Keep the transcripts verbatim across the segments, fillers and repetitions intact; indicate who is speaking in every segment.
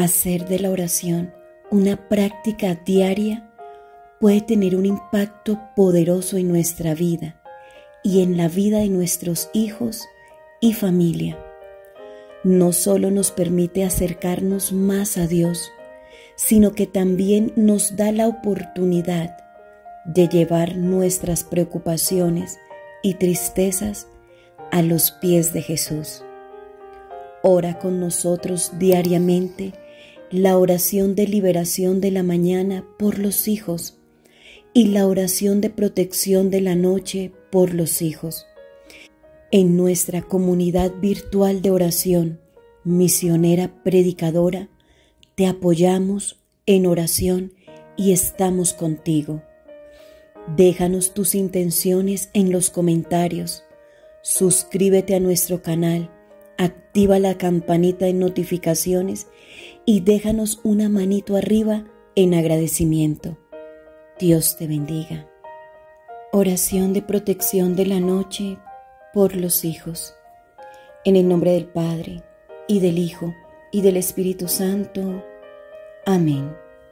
Speaker 1: Hacer de la oración una práctica diaria puede tener un impacto poderoso en nuestra vida y en la vida de nuestros hijos y familia. No solo nos permite acercarnos más a Dios, sino que también nos da la oportunidad de llevar nuestras preocupaciones y tristezas a los pies de Jesús. Ora con nosotros diariamente la oración de liberación de la mañana por los hijos y la oración de protección de la noche por los hijos. En nuestra comunidad virtual de oración, Misionera Predicadora, te apoyamos en oración y estamos contigo. Déjanos tus intenciones en los comentarios, suscríbete a nuestro canal, activa la campanita de notificaciones y déjanos una manito arriba en agradecimiento. Dios te bendiga. Oración de protección de la noche por los hijos. En el nombre del Padre, y del Hijo, y del Espíritu Santo. Amén.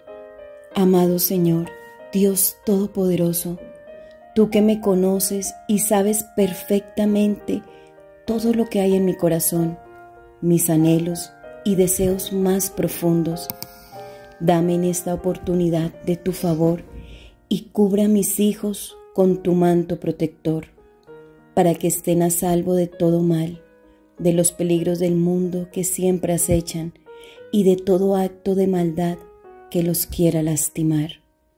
Speaker 1: Amado Señor, Dios Todopoderoso, tú que me conoces y sabes perfectamente todo lo que hay en mi corazón, mis anhelos y deseos más profundos, dame en esta oportunidad de tu favor y cubra a mis hijos con tu manto protector, para que estén a salvo de todo mal, de los peligros del mundo que siempre acechan y de todo acto de maldad que los quiera lastimar.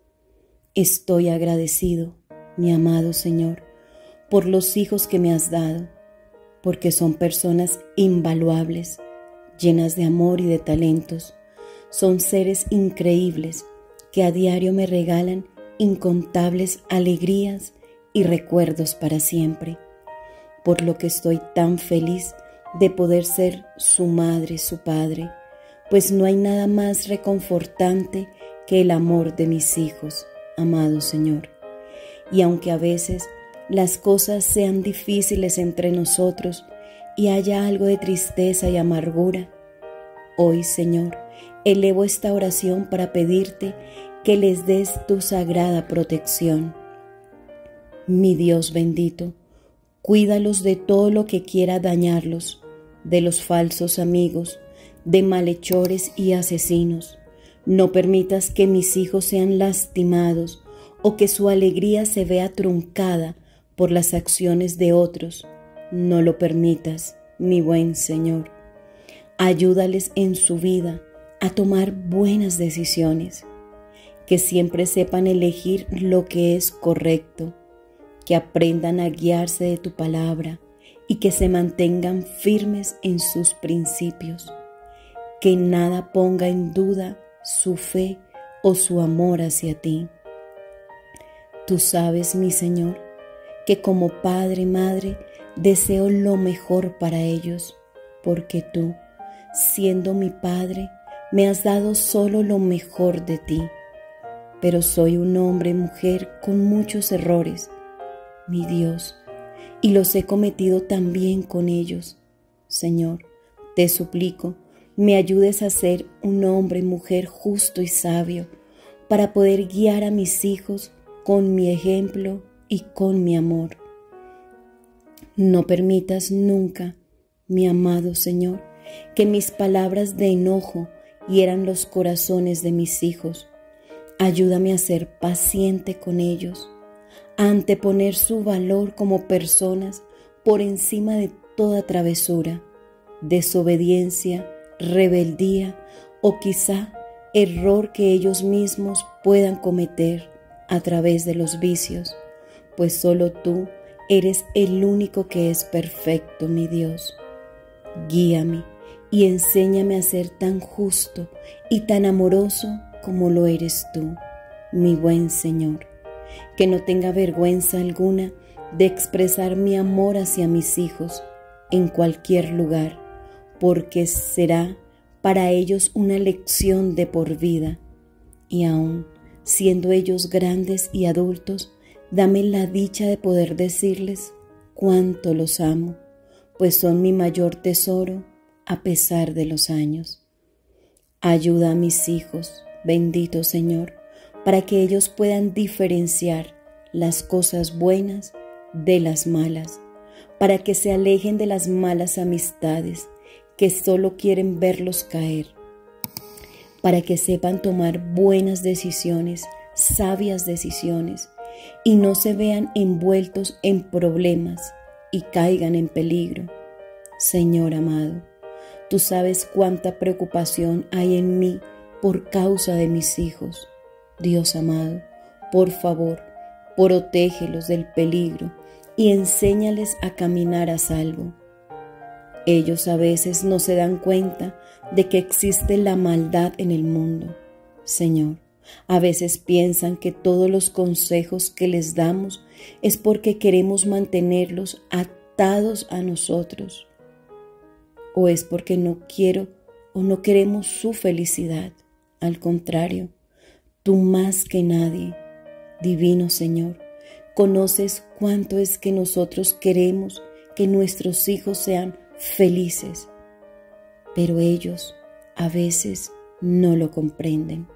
Speaker 1: Estoy agradecido, mi amado Señor, por los hijos que me has dado, porque son personas invaluables, llenas de amor y de talentos. Son seres increíbles que a diario me regalan incontables alegrías y recuerdos para siempre, por lo que estoy tan feliz de poder ser su madre, su padre, pues no hay nada más reconfortante que el amor de mis hijos, amado Señor. Y aunque a veces las cosas sean difíciles entre nosotros y haya algo de tristeza y amargura, hoy, Señor, elevo esta oración para pedirte que les des tu sagrada protección. Mi Dios bendito, cuídalos de todo lo que quiera dañarlos, de los falsos amigos, de malhechores y asesinos. No permitas que mis hijos sean lastimados o que su alegría se vea truncada por las acciones de otros. No lo permitas, mi buen Señor. Ayúdales en su vida a tomar buenas decisiones, que siempre sepan elegir lo que es correcto, que aprendan a guiarse de tu palabra y que se mantengan firmes en sus principios, que nada ponga en duda su fe o su amor hacia ti. Tú sabes, mi Señor, que como padre y madre deseo lo mejor para ellos, porque tú, siendo mi Padre, me has dado solo lo mejor de ti. Pero soy un hombre y mujer con muchos errores, mi Dios, y los he cometido también con ellos. Señor, te suplico, me ayudes a ser un hombre y mujer justo y sabio, para poder guiar a mis hijos con mi ejemplo y con mi amor. No permitas nunca, mi amado Señor, que mis palabras de enojo hieran los corazones de mis hijos. Ayúdame a ser paciente con ellos, a anteponer su valor como personas por encima de toda travesura, desobediencia, rebeldía o quizá error que ellos mismos puedan cometer a través de los vicios, pues solo tú eres el único que es perfecto, mi Dios. Guíame y enséñame a ser tan justo y tan amoroso como lo eres tú, mi buen Señor, que no tenga vergüenza alguna de expresar mi amor hacia mis hijos en cualquier lugar, porque será para ellos una lección de por vida. Y aún siendo ellos grandes y adultos, dame la dicha de poder decirles cuánto los amo, pues son mi mayor tesoro a pesar de los años. Ayuda a mis hijos, bendito Señor, para que ellos puedan diferenciar las cosas buenas de las malas, para que se alejen de las malas amistades que solo quieren verlos caer, para que sepan tomar buenas decisiones, sabias decisiones, y no se vean envueltos en problemas y caigan en peligro. Señor amado, tú sabes cuánta preocupación hay en mí por causa de mis hijos. Dios amado, por favor, protégelos del peligro y enséñales a caminar a salvo. Ellos a veces no se dan cuenta de que existe la maldad en el mundo. Señor, a veces piensan que todos los consejos que les damos es porque queremos mantenerlos atados a nosotros, o es porque no quiero o no queremos su felicidad. Al contrario, tú más que nadie, divino Señor, conoces cuánto es que nosotros queremos que nuestros hijos sean felices, pero ellos a veces no lo comprenden.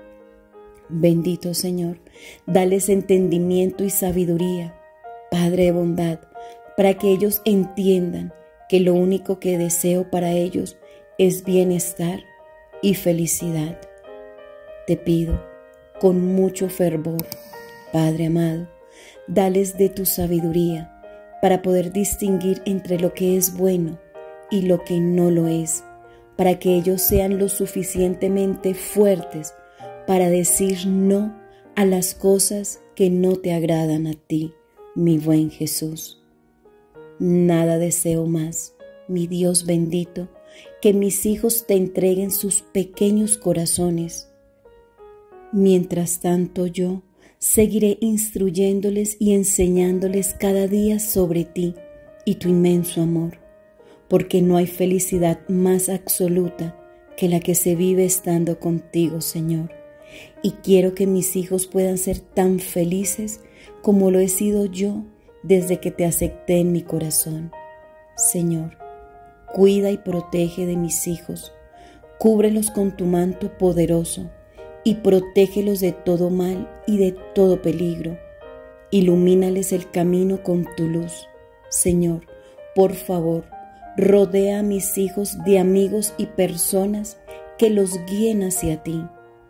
Speaker 1: Bendito Señor, dales entendimiento y sabiduría, Padre de bondad, para que ellos entiendan que lo único que deseo para ellos es bienestar y felicidad. Te pido con mucho fervor, Padre amado, dales de tu sabiduría para poder distinguir entre lo que es bueno y lo que no lo es, para que ellos sean lo suficientemente fuertes para decir no a las cosas que no te agradan a ti, mi buen Jesús. Nada deseo más, mi Dios bendito, que mis hijos te entreguen sus pequeños corazones. Mientras tanto yo seguiré instruyéndoles y enseñándoles cada día sobre ti y tu inmenso amor, porque no hay felicidad más absoluta que la que se vive estando contigo, Señor. Y quiero que mis hijos puedan ser tan felices como lo he sido yo desde que te acepté en mi corazón. Señor, cuida y protege de mis hijos, cúbrelos con tu manto poderoso y protégelos de todo mal y de todo peligro. Ilumínales el camino con tu luz. Señor, por favor, rodea a mis hijos de amigos y personas que los guíen hacia ti.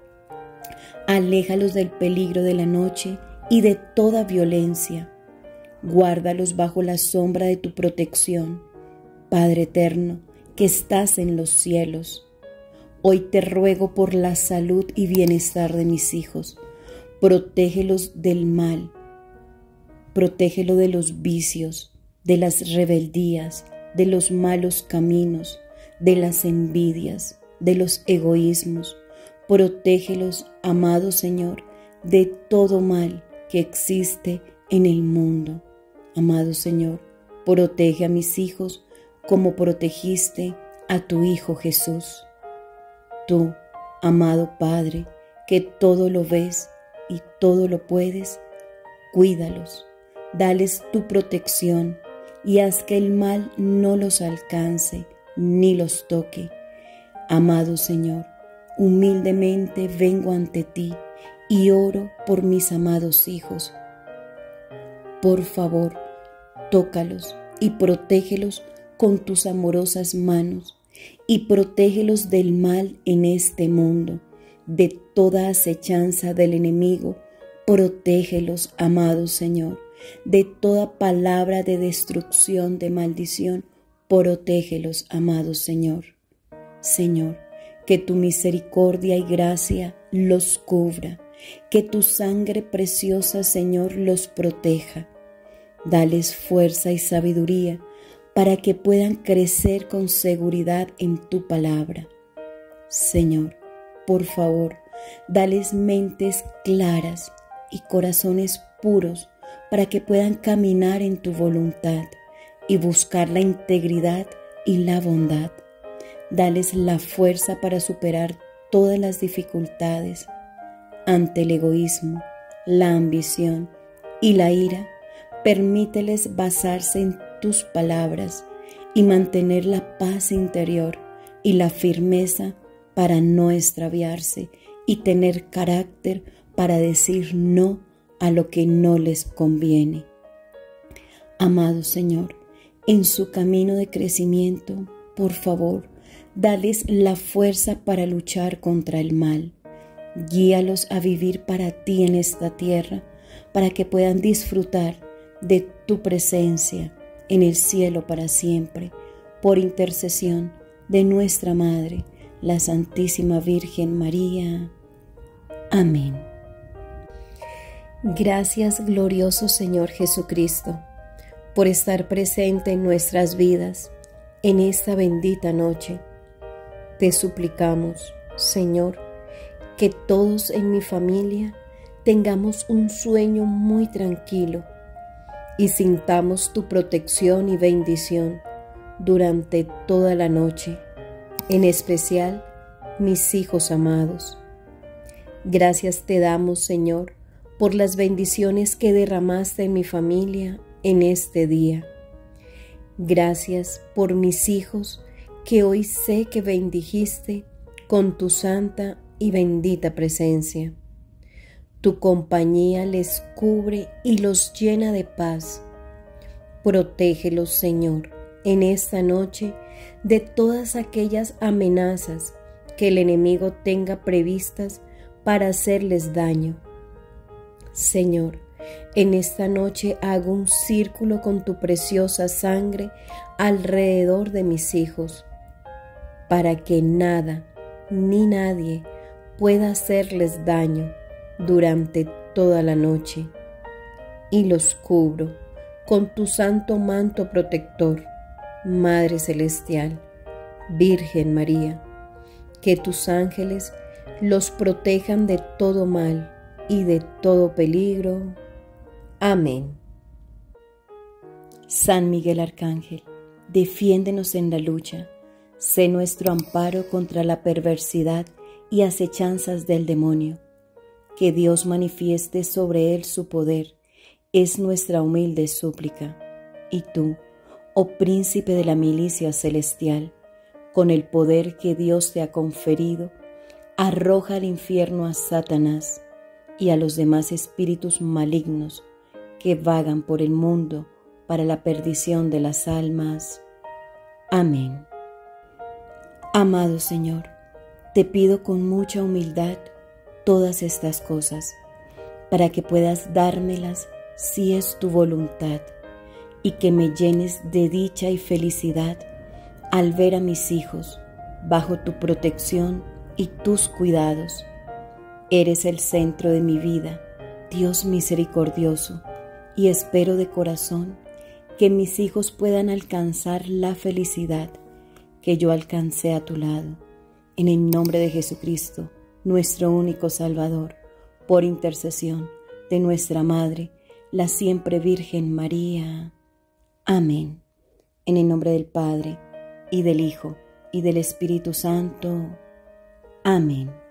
Speaker 1: Aléjalos del peligro de la noche y de toda violencia. Guárdalos bajo la sombra de tu protección, Padre eterno, que estás en los cielos. Hoy te ruego por la salud y bienestar de mis hijos. Protégelos del mal, protégelo de los vicios, de las rebeldías, de los malos caminos, de las envidias, de los egoísmos. Protégelos, amado Señor, de todo mal que existe en el mundo. Amado Señor, protege a mis hijos como protegiste a tu Hijo Jesús. Tú, amado Padre, que todo lo ves y todo lo puedes, cuídalos, dales tu protección y haz que el mal no los alcance ni los toque. Amado Señor, humildemente vengo ante ti y oro por mis amados hijos. Por favor, tócalos y protégelos con tus amorosas manos y protégelos del mal en este mundo, de toda acechanza del enemigo. Protégelos, amado Señor, de toda palabra de destrucción, de maldición. Protégelos, amado Señor. Señor, que tu misericordia y gracia los cubra, que tu sangre preciosa, Señor, los proteja. Dales fuerza y sabiduría para que puedan crecer con seguridad en tu palabra. Señor, por favor, dales mentes claras y corazones puros para que puedan caminar en tu voluntad y buscar la integridad y la bondad. Dales la fuerza para superar todas las dificultades. Ante el egoísmo, la ambición y la ira, permíteles basarse en tus palabras y mantener la paz interior y la firmeza para no extraviarse y tener carácter para decir no a lo que no les conviene. Amado Señor, en su camino de crecimiento, por favor, dales la fuerza para luchar contra el mal. Guíalos a vivir para ti en esta tierra, para que puedan disfrutar de tu presencia en el cielo para siempre, por intercesión de nuestra Madre, la Santísima Virgen María. Amén. Gracias, glorioso Señor Jesucristo, por estar presente en nuestras vidas en esta bendita noche. Te suplicamos, Señor, que todos en mi familia tengamos un sueño muy tranquilo y sintamos tu protección y bendición durante toda la noche, en especial mis hijos amados. Gracias te damos, Señor, por las bendiciones que derramaste en mi familia en este día. Gracias por mis hijos que hoy sé que bendijiste con tu santa y bendita presencia. Tu compañía les cubre y los llena de paz. Protégelos, Señor, en esta noche de todas aquellas amenazas que el enemigo tenga previstas para hacerles daño. Señor, en esta noche hago un círculo con tu preciosa sangre alrededor de mis hijos, para que nada ni nadie pueda hacerles daño durante toda la noche, y los cubro con tu santo manto protector, Madre Celestial, Virgen María, que tus ángeles los protejan de todo mal y de todo peligro. Amén. San Miguel Arcángel, defiéndenos en la lucha, sé nuestro amparo contra la perversidad y acechanzas del demonio. Que Dios manifieste sobre él su poder, es nuestra humilde súplica. Y tú, oh príncipe de la milicia celestial, con el poder que Dios te ha conferido, arroja al infierno a Satanás y a los demás espíritus malignos que vagan por el mundo para la perdición de las almas. Amén. Amado Señor, te pido con mucha humildad todas estas cosas, para que puedas dármelas si es tu voluntad, y que me llenes de dicha y felicidad al ver a mis hijos bajo tu protección y tus cuidados. Eres el centro de mi vida, Dios misericordioso, y espero de corazón que mis hijos puedan alcanzar la felicidad que yo alcancé a tu lado. En el nombre de Jesucristo, nuestro único Salvador, por intercesión de nuestra Madre, la siempre Virgen María. Amén. En el nombre del Padre, y del Hijo, y del Espíritu Santo. Amén.